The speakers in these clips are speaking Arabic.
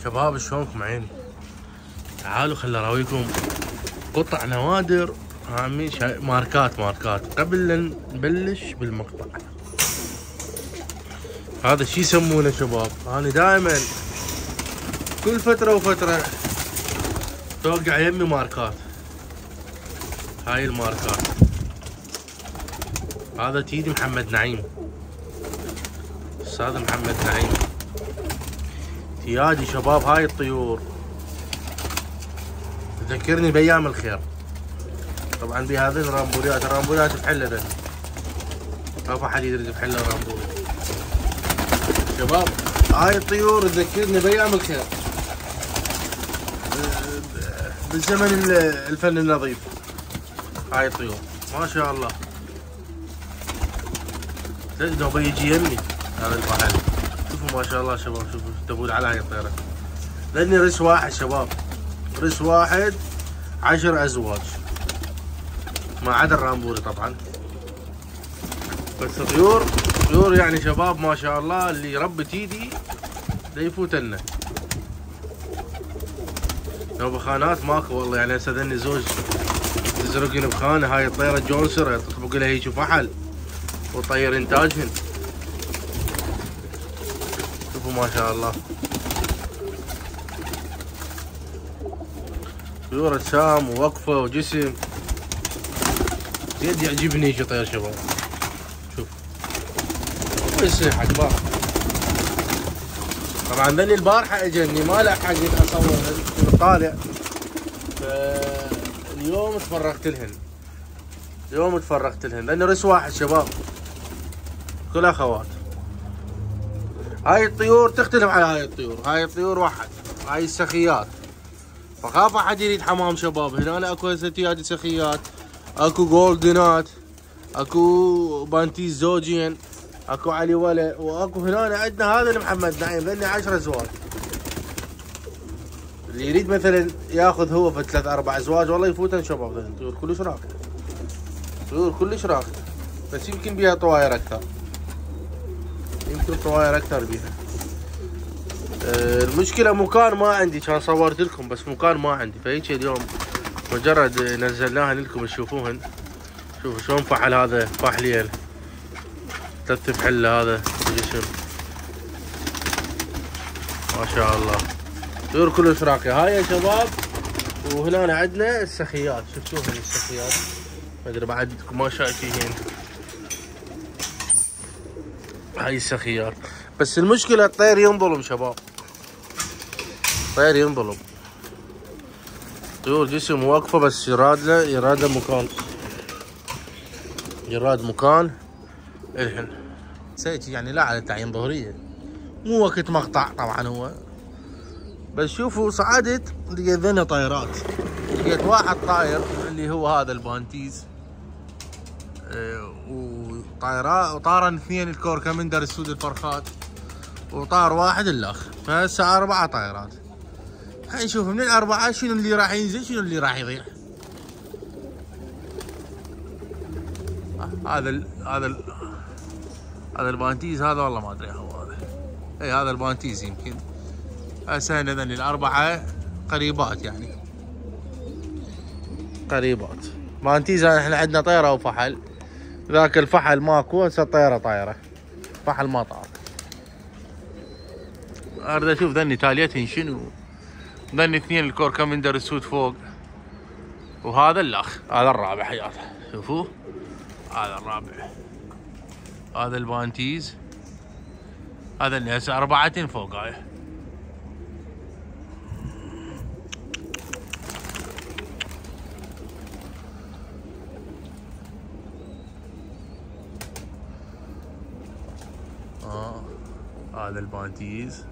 شباب شلونكم عيني؟ تعالوا خل اراويكم قطع نوادر عمي ماركات قبل لا نبلش بالمقطع. هذا الشي يسمونه شباب، انا دائما كل فترة وفترة توقع يمي ماركات. هاي الماركات، هذا تيدي محمد نعيم، استاذ محمد نعيم تيادي شباب. هاي الطيور تذكرني بايام الخير. طبعا بهذه الرامبوليات بحله ذني، ما في حد يدري بحله الرامبولي شباب. هاي الطيور تذكرني بايام الخير، بالزمن الفن النظيف. هاي الطيور ما شاء الله لو بيجي يمي هذا الفحل. شوفوا ما شاء الله شباب، شوفوا تبون على هاي الطيرة. لاني رس واحد شباب، رس واحد 10 ازواج ما عدا الرامبولي طبعا. بس طيور يعني شباب ما شاء الله، اللي يربي تيدي لا يفوت لنا. لو بخانات ماكو والله، يعني هسه ذني زوج تزرقين بخانه. هاي الطيرة جونسر تطبق لها هيك فحل وطير انتاجهن. شوفوا ما شاء الله طيور اجسام ووقفه وجسم. زيد يعجبني شي طير شباب. شوف بس حق بار. طبعا ذني البارحه اجني ما لحقت اصور طالع، فاليوم تفرغت لهن لانه رس واحد شباب كل اخوات. هاي الطيور تختلف على هاي الطيور واحد. هاي السخيات، فخاف احد يريد حمام شباب. هنا اكو هسه تيادي سخيات، اكو جولدنات، اكو بانتيز زوجين، اكو علي ولا، واكو هنا عندنا هذا محمد نعيم ذني 10 ازواج. اللي يريد مثلا ياخذ هو في 3-4 ازواج والله يفوتن شباب. ذني طيور كلش راقده، بس يمكن بيها طواير اكثر، بيها. المشكله مكان ما عندي، كان صورت لكم بس مكان ما عندي، فهيك اليوم مجرد نزلناها لكم تشوفوهن. شوفوا شلون فحل، هذا فحليل 3 فحله هذا الجسم ما شاء الله. طيور كلش راقيه هاي يا شباب. وهنا عندنا السخيات، شفتوهن السخيات، ما ادري بعدكم ما شايفيهن. هاي السخيات، بس المشكله الطير ينظلم شباب، طيور جسم واقفه، بس يراد مكان الحين سيتي، يعني لا على تعيين ظهريه، مو وقت مقطع طبعا هو. بس شوفوا صعدت لقيت ذني طيرات، لقيت واحد طاير اللي هو هذا البانتيز، وطارن 2 الكور كمندر السود الفرخات، وطار واحد الاخ، فهسه 4 طائرات. هاي نشوف من ال4 شنو اللي راح ينزل شنو اللي راح يضيع. هذا البانتيز، هذا والله ما ادري هو هذا. اي هذا البانتيز يمكن. هسه هنا ذني ال4 قريبات، يعني قريبات. بانتيز احنا عندنا طيره وفحل، ذاك الفحل ماكو، هسه الطيره طايره، فحل ما طار. اريد اشوف ذني تاليتهن شنو. ذني 2 الكور كمندر السود فوق، وهذا الاخ هذا الرابع حياته. شوفوه هذا الرابع، هذا البانتيز، هذا اللي هسه 4 فوق. هاي هذا البانتيز،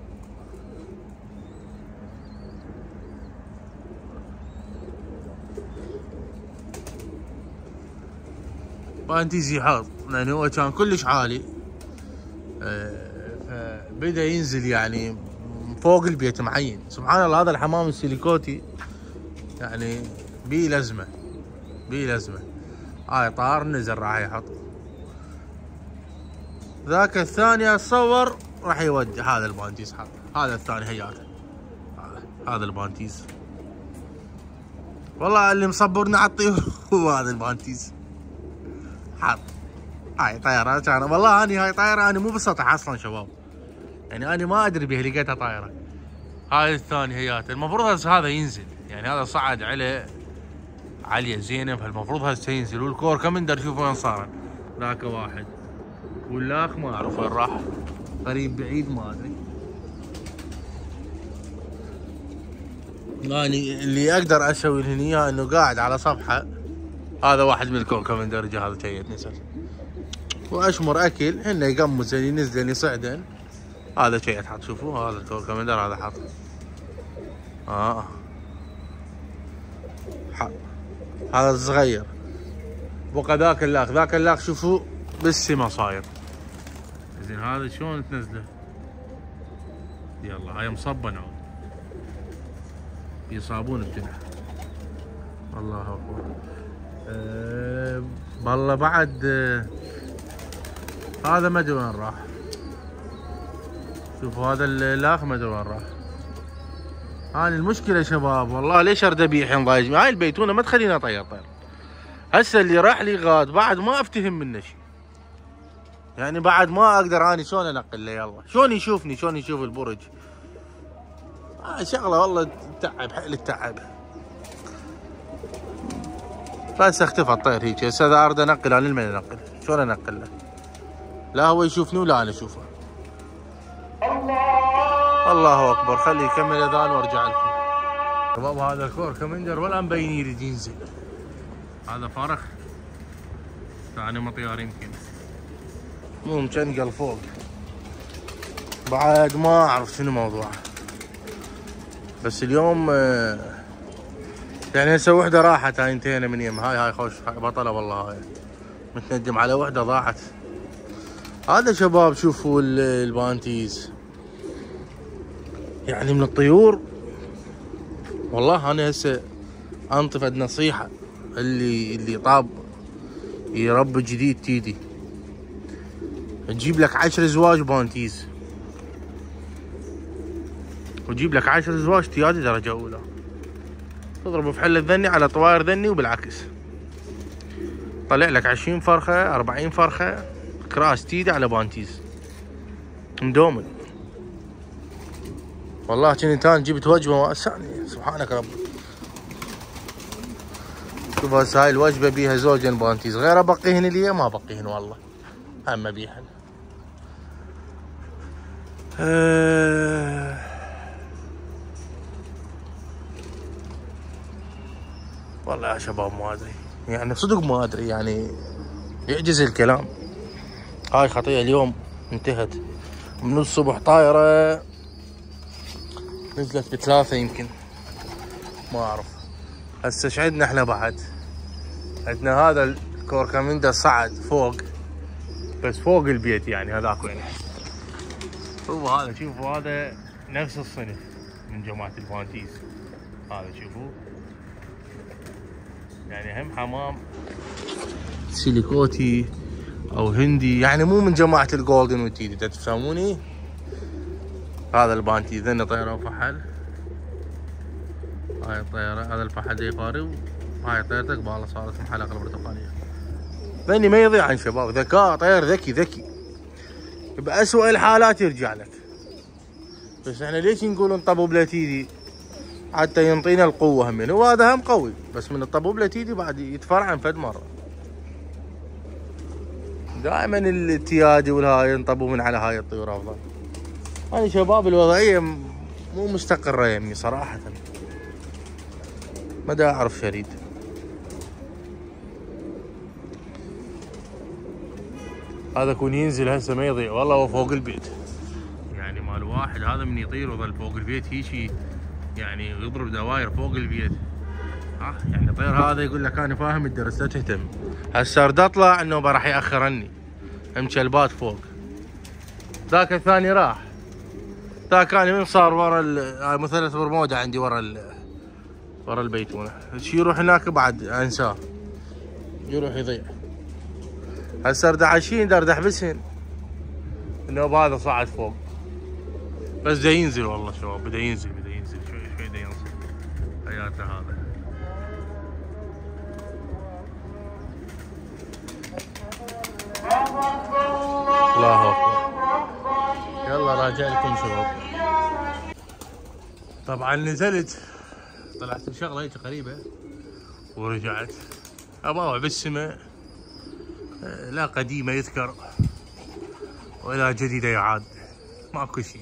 بانتيز يحط لان هو كان كلش عالي، فبدا ينزل يعني فوق البيت معين. سبحان الله هذا الحمام السيليكوتي يعني بيه لزمه. هاي طار نزل راح يحط. ذاك الثاني اتصور راح يودي. هذا البانتيز حط، هذا الثاني هياته هذا البانتيز. والله اللي مصبرنا على الطيور هو هذا البانتيز. حاط هاي طايرة كان والله اني هاي طايرة انا مو بالسطح اصلا شباب. يعني انا ما ادري بها لقيتها طايرة. هاي الثاني هيات المفروض هذا ينزل، يعني هذا صعد عليه عالية زينة فالمفروض هسه ينزل. والكور كمندر شوفوا وين صار. ذاك واحد والاخ ما اعرف وين راح، قريب بعيد ما ادري. يعني اللي اقدر اسوي له اياه انه قاعد على صفحه. هذا واحد من الكور كمندر هذا شيء نزل واشمر اكل هن يقمزن ينزلن يصعدن. هذا شيء حاط شوفوا هذا الكور كمندر هذا حاط هذا الصغير. بقى ذاك اللاخ، ذاك اللاخ شوفوا بالسما صاير. زين هذا شلون تنزله؟ يلا هاي مصبه نعود يصابون بجنح. الله اكبر. والله بعد هذا ما ادري وين راح. شوفوا هذا الاخ ما ادري وين راح. هاني المشكله يا شباب والله ليش ارد ابيع ضايج. هاي البيتونه ما تخليني اطير طير. هسه اللي راح لي غاد بعد ما افتهم منه شيء. يعني بعد ما اقدر اني شلون انقل له. يلا شلون يشوفني، شلون يشوف البرج. شغله والله تعب حيل التعب. بس اختفى الطير هيك. هسه اذا اريد انقل انا لمن انقل؟ شلون انقل له؟ لا هو يشوفني ولا انا اشوفه. الله اكبر. خليه يكمل اذان وارجع لكم. شباب هذا الكور كمندر ولا مبين يريد ينزل. هذا فارخ ثاني مطيار يمكن مو مشنقل فوق. بعد ما اعرف شنو موضوعه. بس اليوم يعني هسه وحده راحت. هاي انتهينا من يم. هاي خوش بطله والله. هاي متندم على وحده ضاعت. هذا شباب شوفوا البانتيز يعني من الطيور. والله انا هسه انطفد نصيحه اللي طاب يربي جديد تيدي تجيب لك 10 زواج بانتيز وتجيب لك 10 زواج تيادي درجه اولى. تضرب في حله ذني على طواير ذني وبالعكس. طلع لك 20 فرخه 40 فرخه كراس تيدي على بانتيز مدومن. والله كنت انا جبت وجبه واسعني سبحانك رب. شوف هسه هاي الوجبه بيها زوجين بانتيز غير ابقيهن لي ما ابقيهن والله هم بيهن. والله يا شباب ما ادري يعني صدق ما ادري يعني يعجز الكلام. هاي خطيه اليوم انتهت من الصبح طايره نزلت ب3 يمكن ما اعرف. هسه ايش عندنا احنا بعد؟ عندنا هذا الكور كمندر صعد فوق بس فوق البيت يعني هذاك وين هو هذا. شوفوا هذا نفس الصنف من جماعة البانتيز. هذا شوفوا يعني هم حمام سيليكوتي او هندي يعني مو من جماعة الجولدن والتيدي تفهموني. هذا البانتيز ذني طيرة وفحل. هاي الطيرة هذا الفحل يقارب. هاي طيرتك بالله صارت محلقة البرتقالية. ذني ما يضيع عن شباب. ذكاء طير ذكي بأسوأ الحالات يرجع لك. بس احنا ليش نقول انطبوا لا تيدي حتى ينطينا القوة همين. هو هذا هم قوي بس من الطبوب لا تيدي بعد يتفرعن فد مرة. دائما التيادي والهاي ينطبوا من على هاي الطيور افضل. هاي شباب الوضعية مو مستقرة يمي صراحة. ما دا اعرف شريد. هذا كون ينزل هسه ما يضيع والله. هو فوق البيت يعني مال واحد. هذا من يطير وظل فوق البيت هيجي يعني يضرب دواير فوق البيت. يعني طير هذا يقول لك انا فاهم الدرس لا تهتم. هسه ارد اطلع النوبه راح ياخرني. هم كلبات فوق. ذاك الثاني راح. ذاك انا من صار ورا مثلث برمودا عندي ورا البيتونه. شي يروح هناك بعد انساه يروح يضيع. هسه ارد عشين ارد احبسهن. النوب هذا صعد فوق بس دا ينزل والله شباب، بدا ينزل شوي دا ينزل حياته هذا. الله اكبر. يلا راجع لكم شباب. طبعا نزلت طلعت بشغله هيك غريبه ورجعت. اباوع بالسماء، لا قديمه يذكر ولا جديده يعاد، ماكو شيء.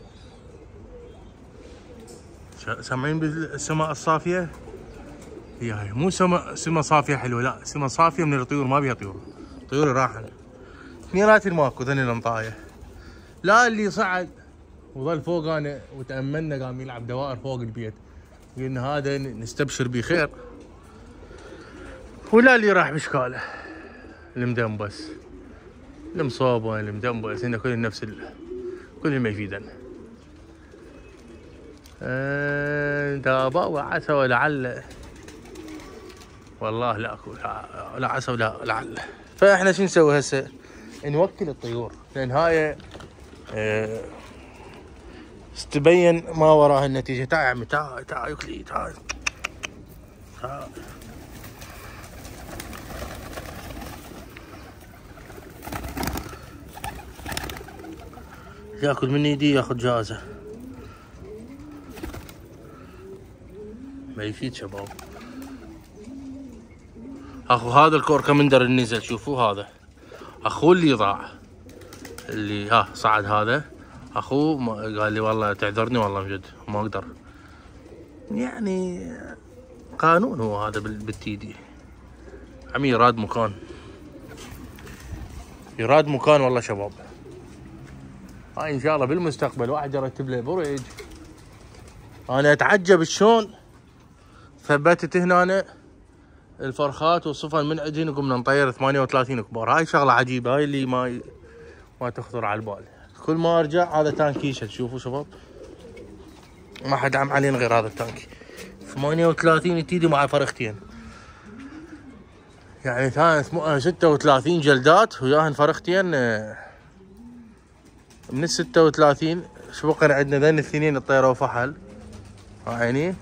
سامعين بالسماء الصافيه؟ هي مو سما صافيه حلوه، لا سما صافيه من الطيور، ما بيها طيور، طيور راحن. اثنينات ماكو ذني الانطايه. لا اللي صعد وظل فوق انا وتاملنا قام يلعب دوائر فوق البيت، قلنا هذا نستبشر بخير، ولا اللي راح بشكاله المدنبس المصوبه المدنبس، هنا كل نفس كل ما يفيدنا. دابا وعسى ولعل، والله لا اكو لا عسى ولا لعل. فاحنا شو نسوي هسه؟ نوكل الطيور، لان هاي استبين ما وراها النتيجه. تعال يا عمي، تعال يوكلي، تعال ياكل من يدي ياخذ جائزه. ما يفيد شباب. اخو هذا الكوركمندر اللي نزل، شوفوا هذا اخوه اللي ضاع، اللي صعد هذا اخوه، قال لي والله تعذرني والله بجد ما اقدر. يعني قانون هو هذا بالتيدي. عمي يراد مكان والله شباب. هاي ان شاء الله بالمستقبل واحد يرتب له برج. انا اتعجب شلون ثبتت هنا الفرخات والصفن من عندهن وقمنا نطير 38 كبار. هاي شغله عجيبه، هاي اللي ما تخطر على البال. كل ما ارجع هذا تانك يشهد. شوفوا شباب، ما حد عم علينا غير هذا التانك. 38 تيدي مع فرختين، يعني كانت 36 جلدات وياهن فرختين. من ال 36 شو بقى عندنا ذن الاثنين الطيره وفحل. عيني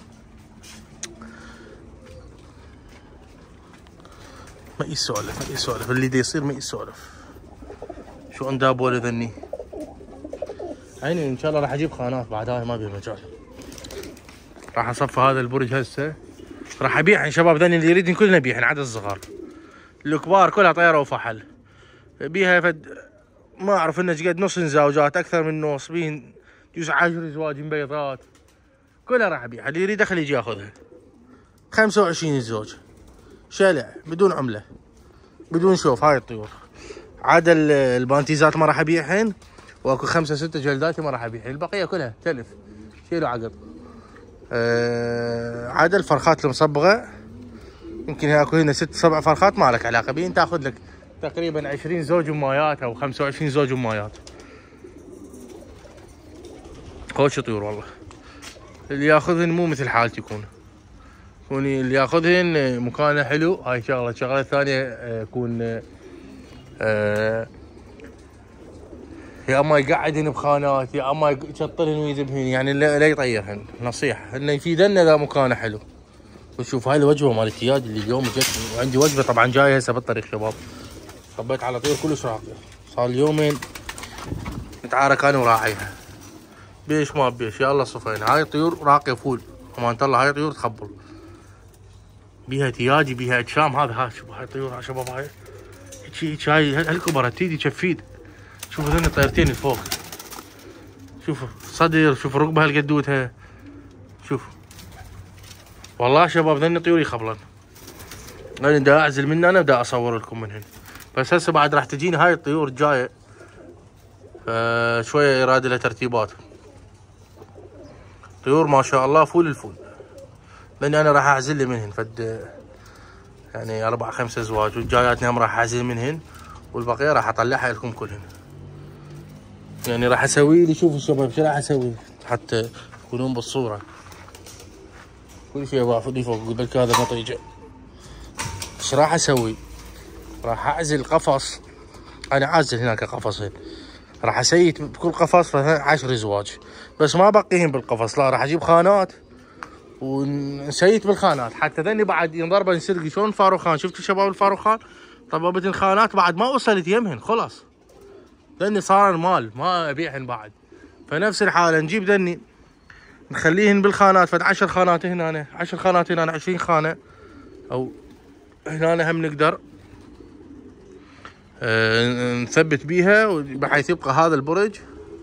ما يسولف اللي دا يصير، ما يسولف. شو انداب ولا ذني. عيني ان شاء الله راح اجيب خانات بعد، هاي ما بيها مجال. راح اصفى هذا البرج هسه، راح ابيعهن شباب. ذني اللي يريدن كلنا بيعهن، عدا الصغار. الكبار كلها طيره وفحل. بيها فد ما اعرف انه قد نص زوجات، اكثر من نص، بين يجوز 10 زواج بيضات، كلها راح ابيعها. اللي يريد خليه يجي ياخذها. 25 زوج شلع بدون عمله بدون شوف. هاي الطيور عدا البانتيزات ما راح ابيعهن، واكو 5 6 جلدات ما راح ابيعهن، البقيه كلها تلف شيلوا عقد. عدا الفرخات المصبغه يمكن اكو هنا 6 7 فرخات ما لك علاقه بين، تاخذ لك تقريبا 20 زوج امايات او 25 زوج امايات. خوش طيور والله. اللي ياخذهن مو مثل حالتي يكون اللي ياخذهن مكانه حلو. هاي شغله. الشغله الثانيه يكون يا اما يقعدهن بخانات، يا اما يشطلهن ويذبهن، يعني لا يطيرهن. نصيحه انه يفيدنا اذا مكانه حلو. وشوف هاي الوجبه مال التياد اللي اليوم جتني، وعندي وجبه طبعا جايه هسه بالطريق شباب. صبيت على طيور كلش راقيه، صار لي يومين متعارك انا وراعيها. بيش ما بيش يا الله صفينا. هاي طيور راقيه فول، امان الله. هاي طيور تخبل، بيها تياجي بيها اجشام. هذا شوفوا هاي طيور يا شباب. هاي هيك هاي هالكبر تيدي شفيد. شوفوا ذن الطيرتين الفوق، شوفوا صدر، شوفوا رقبه هالقدوتها. شوفوا والله شباب ذن طيور يخبلن. انا دا اعزل من انا بدي اصور لكم منهن، بس هسه بعد راح تجيني هاي الطيور الجايه، فشويه يراد لها ترتيبات. طيور ما شاء الله فول الفول، لان انا راح اعزل لي منهن فد يعني 4 5 ازواج، والجايات هم راح اعزل منهن، والبقيه راح اطلعها لكم كلهن. يعني راح اسوي لي، شوفوا الشباب شو راح اسوي حتى تكونون بالصوره. كل شيء واقف فوق بالك هذا مطيجه. ايش راح اسوي؟ راح اعزل قفص. انا عازل هناك قفصين، راح اسيت بكل قفص 10 ازواج، بس ما بقيهم بالقفص، لا راح اجيب خانات ونسيت بالخانات، حتى ذني بعد ينضرب ينسرق. شلون الفاروخان؟ شفتوا شباب الفاروخان؟ طببت الخانات بعد ما وصلت يمهن خلص، ذني صار المال ما ابيعهن بعد. فنفس الحاله نجيب ذني نخليهن بالخانات، فد 10 خانات هنا، 10 خانات هنا، 20 خانه، او هنا هم نقدر نثبت بيها، بحيث يبقى هذا البرج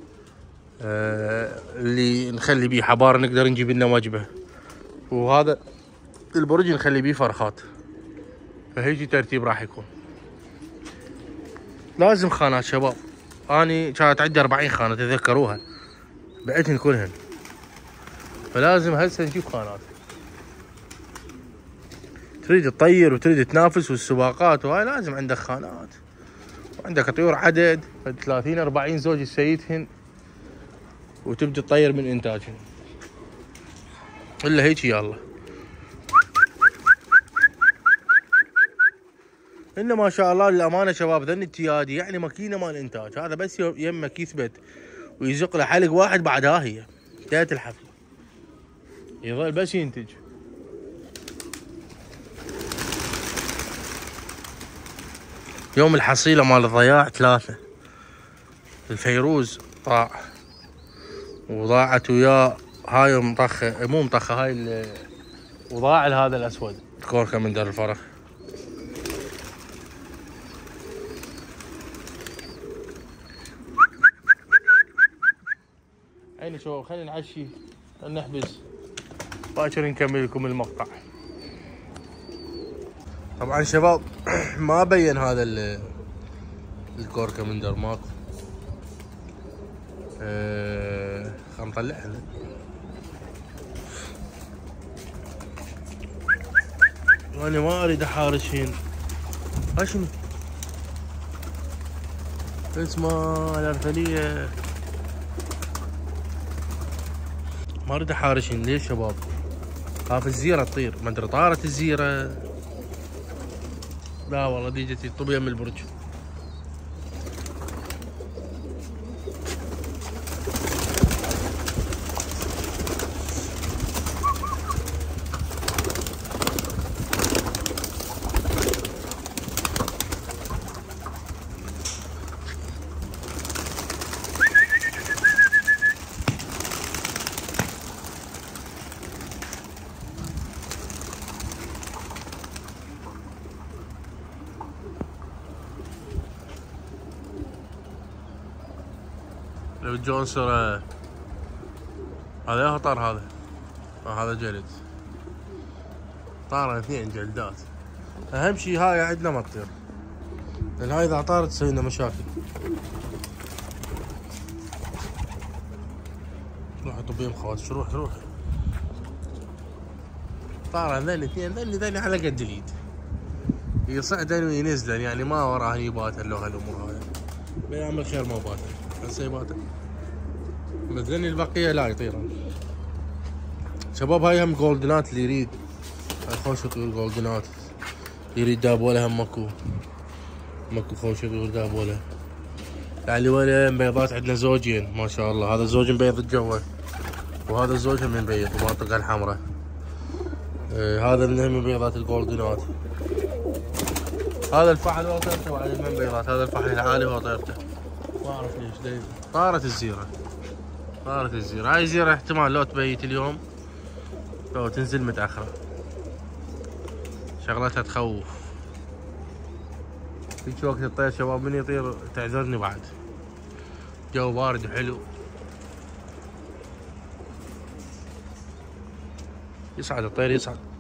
اللي نخلي بيه حبار نقدر نجيب لنا وجبه، وهذا البرج نخلي بيه فرخات. فهيجي ترتيب راح يكون. لازم خانات شباب، اني كانت عندي 40 خانه تذكروها، بعتهن كلهن، فلازم هسه نجيب خانات. تريد تطير وتريد تنافس والسباقات وهاي لازم عندك خانات، وعندك طيور عدد 30 40 زوج تسيتهن وتبدي تطير من انتاجهن. الا هيك يلا. انه ما شاء الله للامانه شباب ذن التيادي يعني ماكينه مال انتاج، هذا بس يمك يثبت ويزق له حلق واحد بعدها هي انتهت الحفله، يظل بس ينتج. يوم الحصيله مال الضياع 3، الفيروز ضاع وضاعت وياه هاي مطخه، مو مطخه هاي وضاع هذا الاسود الكوركا من دار الفرخ. عيني شباب خلينا نعشي نحبس، باكر نكمل لكم المقطع. طبعا شباب ما بين هذا الكوركا من دار ماكو، خلنا نطلعها. وانا ما اريد احارشهن. شنو اسمها الارثليه؟ ما اريد احارشهن. ليش شباب؟ خاف الزيره تطير، ما ادري طارت الزيره. لا والله دي جت تطب يم البرج. لو جونسر هذا ياهو طار، هذا جلد، طار 2 جلدات. اهم شي هاي عندنا ما تطير، لان هاي اذا طارت تسوي لنا مشاكل. روح طبيهم خواتش، روح طار ذني 2، ذني على قد اليد، يصعدن وينزلن، يعني ما وراه يباتن. لو هالامور هاي بيعمل خير ما باتن، هسه يباتن، مثلا البقيه لا يطيرن. شباب هاي هم جولدنات اللي يريد خوش طيور جولدنات، يريد دابوله هم ماكو خوش طيور دابوله. يعني ولا بيضات عندنا زوجين ما شاء الله، هذا الزوج مبيض الجوه، وهذا الزوج هم مبيض المنطقه الحمراء. هذا من بيضات الجولدنات. هذا الفحل وطيرته بعد من بيضات، هذا الفحل العالي وطيرته. ما اعرف ليش طارت الزيره. هاي الزيره احتمال لو تبيت اليوم لو تنزل متاخره، شغلتها تخوف. هيك وقت الطير شباب من يطير تعذرني بعد، جو بارد وحلو. يصعد الطير يصعد.